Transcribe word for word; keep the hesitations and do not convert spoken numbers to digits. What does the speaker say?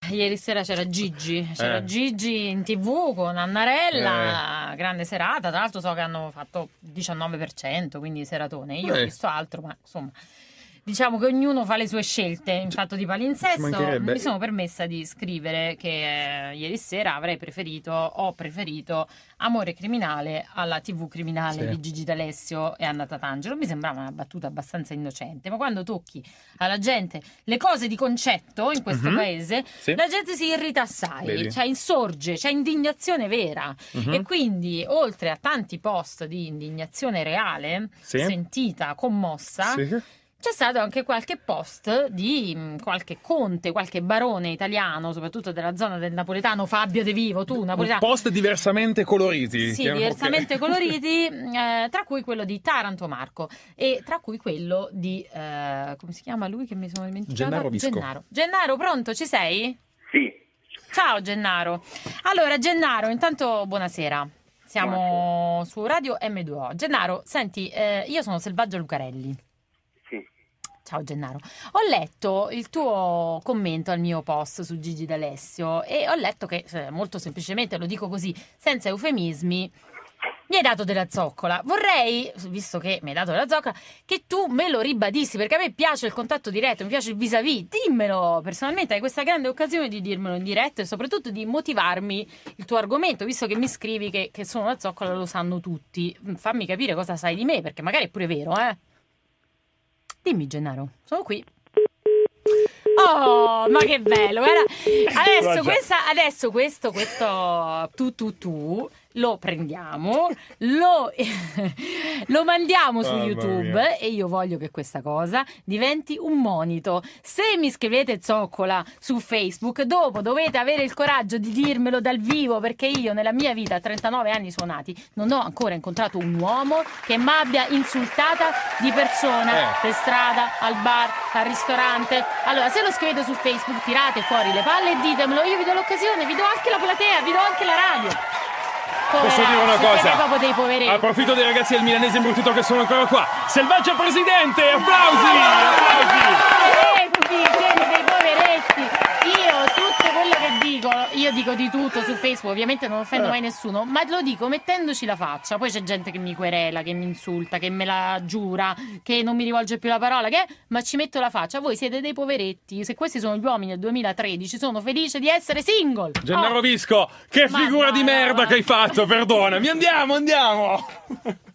Ieri sera c'era Gigi, c'era Eh. Gigi in tivù con Annarella, grande serata, tra l'altro so che hanno fatto diciannove per cento, quindi seratone, io Eh. ho visto altro, ma insomma... Diciamo che ognuno fa le sue scelte in fatto di palinsesto. mancherebbe. Mi sono permessa di scrivere che eh, ieri sera avrei preferito, ho preferito Amore criminale alla tivù criminale Sì. di Gigi D'Alessio e Anna Tatangelo. Mi sembrava una battuta abbastanza innocente, ma quando tocchi alla gente le cose di concetto in questo Mhm. paese, Sì. la gente si irrita assai, Vedi. cioè insorge, c'è indignazione vera. Mhm. E quindi, oltre a tanti post di indignazione reale, Sì. sentita, commossa, Sì. c'è stato anche qualche post di mh, qualche conte, qualche barone italiano, soprattutto della zona del napoletano, Fabio De Vivo, tu napoletano. Post diversamente coloriti. Sì, Che- diversamente ok. coloriti, eh, tra cui quello di Taranto Marco e tra cui quello di, eh, come si chiama lui che mi sono dimenticata? Gennaro Visco. Gennaro. Gennaro, pronto, ci sei? Sì, Ciao Gennaro. Allora, Gennaro, intanto buonasera. Siamo su Radio M due O. Gennaro, senti, eh, io sono Selvaggia Lucarelli. sì. Ciao Gennaro, ho letto il tuo commento al mio post su Gigi D'Alessio e ho letto che, eh, molto semplicemente, lo dico così, senza eufemismi, mi hai dato della zoccola. Vorrei, visto che mi hai dato della zoccola, che tu me lo ribadissi, perché a me piace il contatto diretto, mi piace il vis-à-vis. Dimmelo personalmente, hai questa grande occasione di dirmelo in diretta e soprattutto di motivarmi il tuo argomento, visto che mi scrivi che, che sono una zoccola, lo sanno tutti. Fammi capire cosa sai di me, perché magari è pure vero, eh. Dimmi Gennaro, sono qui. Oh, ma che bello, guarda. Adesso, Guarda. questa, adesso questo, questo tu tu tu lo prendiamo, lo, lo mandiamo su Mamma YouTube mia. e io voglio che questa cosa diventi un monito. Se mi scrivete zoccola su Facebook, dopo dovete avere il coraggio di dirmelo dal vivo, perché io nella mia vita a trentanove anni suonati non ho ancora incontrato un uomo che mi abbia insultata di persona Eh. per strada, al bar, al ristorante. Allora, se lo scrivete su Facebook, tirate fuori le palle e ditemelo, io vi do l'occasione, vi do anche la platea, vi do anche la radio. Posso dire una Poveracci, siete cosa? proprio dei poveretti. Approfitto dei ragazzi del Milanese imbruttito che sono ancora qua. Selvaggia Presidente, applausi! Applausi! Poveretti, siete dei poveretti. Io tutto quello che dico, io dico di tutto su Facebook, ovviamente non offendo mai nessuno, ma lo dico mettendoci la faccia. Poi c'è gente che mi querela, che mi insulta, che me la giura, che non mi rivolge più la parola, che ma ci metto la faccia. Voi siete dei poveretti. Se questi sono gli uomini del duemilatredici, sono felice di essere single. Gennaro Oh. Visco, che Ma figura di dai, merda ma- che hai fatto, perdonami. Andiamo, andiamo!